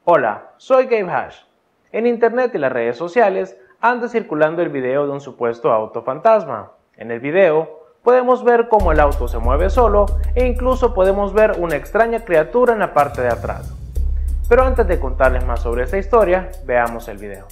Hola, soy GabeHash. En internet y las redes sociales anda circulando el video de un supuesto auto fantasma. En el video podemos ver cómo el auto se mueve solo e incluso podemos ver una extraña criatura en la parte de atrás. Pero antes de contarles más sobre esta historia, veamos el video.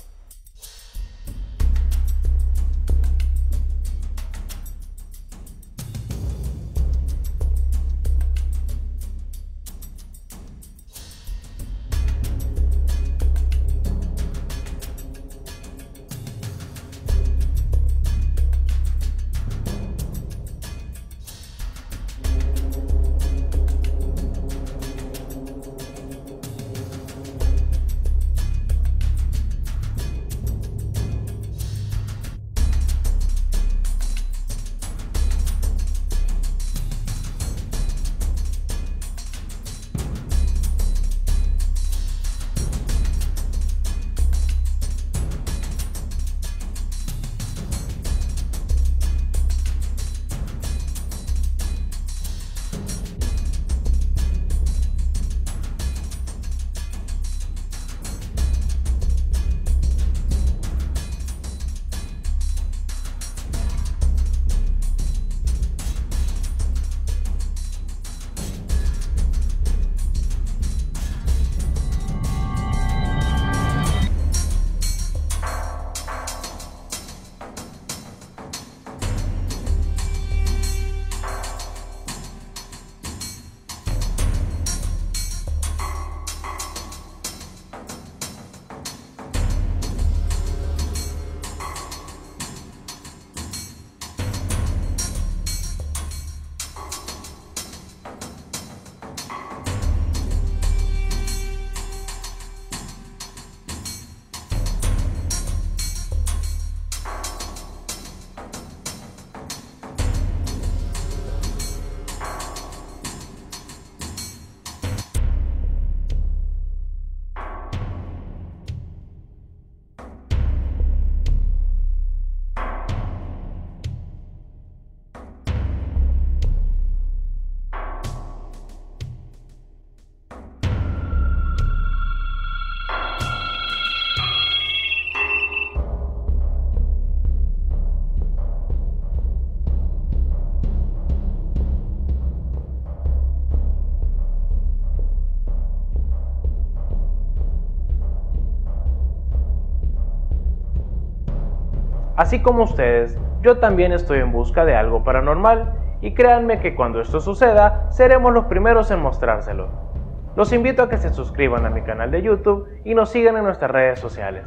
Así como ustedes, yo también estoy en busca de algo paranormal y créanme que cuando esto suceda, seremos los primeros en mostrárselo. Los invito a que se suscriban a mi canal de YouTube y nos sigan en nuestras redes sociales.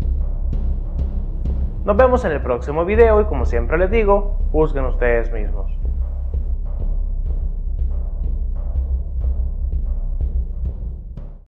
Nos vemos en el próximo video y como siempre les digo, juzguen ustedes mismos.